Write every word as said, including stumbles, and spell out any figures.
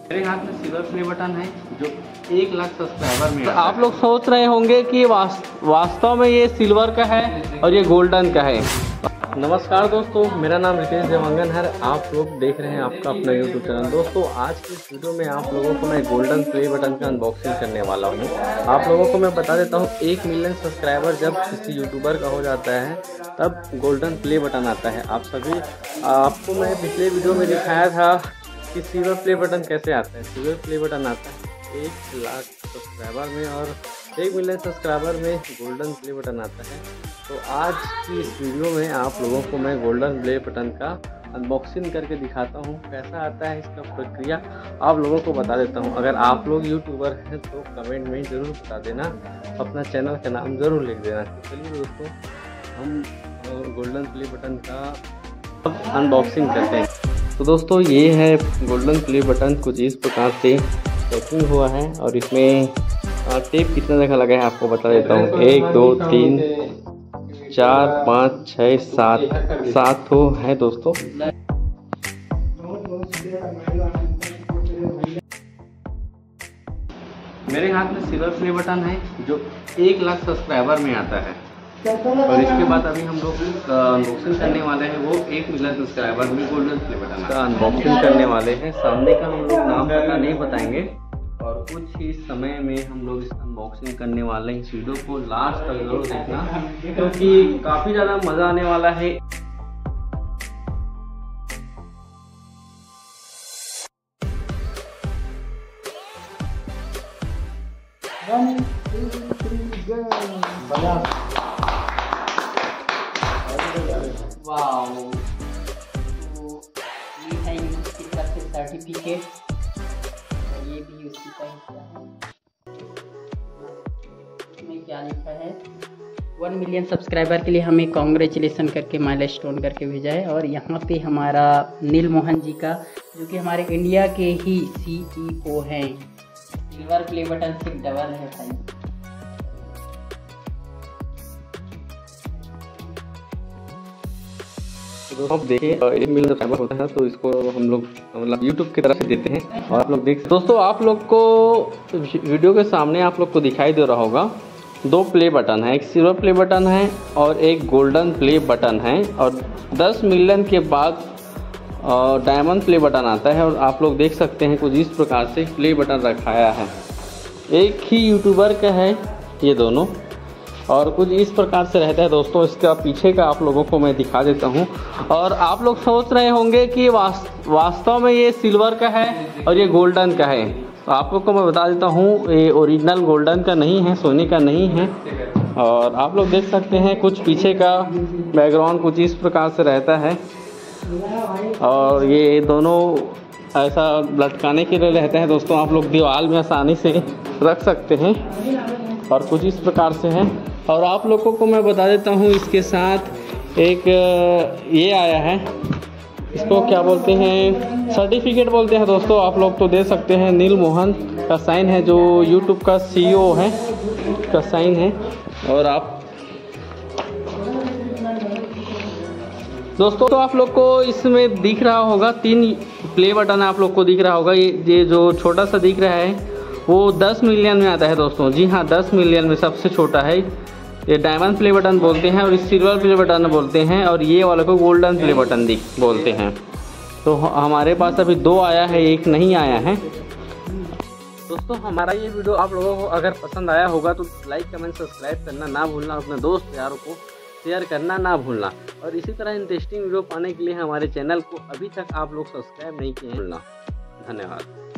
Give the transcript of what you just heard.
मेरे हाथ में सिल्वर प्ले बटन है जो एक लाख सब्सक्राइबर में। तो आप लोग सोच रहे होंगे कि वास्तव में ये सिल्वर का है और ये गोल्डन का है। नमस्कार दोस्तों, मेरा नाम रितेश देवांगन है। आप लोग देख रहे हैं आपका अपना यूट्यूब चैनल। दोस्तों, आज की इस वीडियो में आप लोगों को मैं गोल्डन प्ले बटन का अनबॉक्सिंग करने वाला हूं। आप लोगों को मैं बता देता हूं, एक मिलियन सब्सक्राइबर जब किसी यूट्यूबर का हो जाता है तब गोल्डन प्ले बटन आता है। आप सभी आपको मैं पिछले वीडियो में दिखाया था कि सिल्वर प्ले बटन कैसे आता है। सिल्वर प्ले बटन आता है एक लाख सब्सक्राइबर में और एक मिलियन सब्सक्राइबर में गोल्डन प्ले बटन आता है। तो आज की इस वीडियो में आप लोगों को मैं गोल्डन प्ले बटन का अनबॉक्सिंग करके दिखाता हूँ। कैसा आता है इसका प्रक्रिया आप लोगों को बता देता हूँ। अगर आप लोग यूट्यूबर हैं तो कमेंट में ज़रूर बता देना, अपना चैनल का नाम ज़रूर लिख देना। तो चलिए दोस्तों, हम गोल्डन प्ले बटन का अनबॉक्सिंग करते हैं। तो दोस्तों, ये है गोल्डन प्ले बटन। कुछ इस प्रकार से पैकिंग हुआ है और इसमें टेप कितना जगह लगा है आपको बता देता हूँ। एक दो तीन चार पाँच छः सात सात तो है दोस्तों। मेरे हाथ में सिल्वर प्ले बटन है जो एक लाख सब्सक्राइबर में आता है और इसके बाद अभी हम लोग अनबॉक्सिंग करने वाले हैं वो एक मिलियन सब्सक्राइबर में गोल्डन प्ले बटन का अनबॉक्सिंग करने वाले हैं। सामने का हम लोग नाम पता नहीं बताएंगे और कुछ ही समय में हम लोग इस अनबॉक्सिंग करने वाले हैं। इस वीडियो को लास्ट तक जरूर देखना क्योंकि काफ़ी ज़्यादा मज़ा आने वाला है। वाओ, तो ये है यूनिवर्सिटी का सर्टिफिकेट और ये भी उसकी का हिस्सा है। इसमें क्या लिखा है, वन मिलियन सब्सक्राइबर के लिए हमें कॉन्ग्रेचुलेसन करके माइलस्टोन करके भेजा है। और यहाँ पे हमारा नील मोहन जी का, जो कि हमारे इंडिया के ही सीईओ हैं। सिल्वर प्ले बटन से डबल है भाई। तो आप देखिए, एक मिलियन सब्सक्राइबर होता है तो इसको हम लोग मतलब यूट्यूब की तरफ से देते हैं। और आप लोग देख दोस्तों, आप लोग को वीडियो के सामने आप लोग को दिखाई दे रहा होगा दो प्ले बटन है, एक सिल्वर प्ले बटन है और एक गोल्डन प्ले बटन है। और दस मिलियन के बाद डायमंड प्ले बटन आता है। और आप लोग देख सकते हैं कुछ इस प्रकार से प्ले बटन रखाया है। एक ही यूट्यूबर का है ये दोनों और कुछ इस प्रकार से रहता है दोस्तों। इसका पीछे का आप लोगों को मैं दिखा देता हूँ। और आप लोग सोच रहे होंगे कि वास्तव में ये सिल्वर का है और ये गोल्डन का है। तो आप लोग को मैं बता देता हूँ, ये ओरिजिनल गोल्डन का नहीं है, सोने का नहीं है। और आप लोग देख सकते हैं कुछ पीछे का बैकग्राउंड कुछ इस प्रकार से रहता है। और ये दोनों ऐसा लटकाने के लिए रहता है दोस्तों। आप लोग दीवार में आसानी से रख सकते हैं और कुछ इस प्रकार से है। और आप लोगों को मैं बता देता हूँ, इसके साथ एक ये आया है, इसको क्या बोलते हैं, सर्टिफिकेट बोलते हैं दोस्तों। आप लोग तो दे सकते हैं, नील मोहन का साइन है जो यूट्यूब का सीईओ है का साइन है। और आप दोस्तों, तो आप लोग को इसमें दिख रहा होगा तीन प्ले बटन आप लोग को दिख रहा होगा। ये ये जो छोटा सा दिख रहा है वो दस मिलियन में आता है दोस्तों। जी हाँ, दस मिलियन में सबसे छोटा है। ये डायमंड प्ले बटन बोलते हैं और इस सिल्वर प्ले बटन बोलते हैं और ये वाले को गोल्डन प्ले बटन बोलते हैं। तो हमारे पास अभी दो आया है, एक नहीं आया है दोस्तों। हमारा ये वीडियो आप लोगों को अगर पसंद आया होगा तो लाइक कमेंट सब्सक्राइब करना ना भूलना, अपने दोस्त यारों को शेयर करना ना भूलना। और इसी तरह इंटरेस्टिंग वीडियो पाने के लिए हमारे चैनल को अभी तक आप लोग सब्सक्राइब नहीं किए हैं, भूलना। धन्यवाद।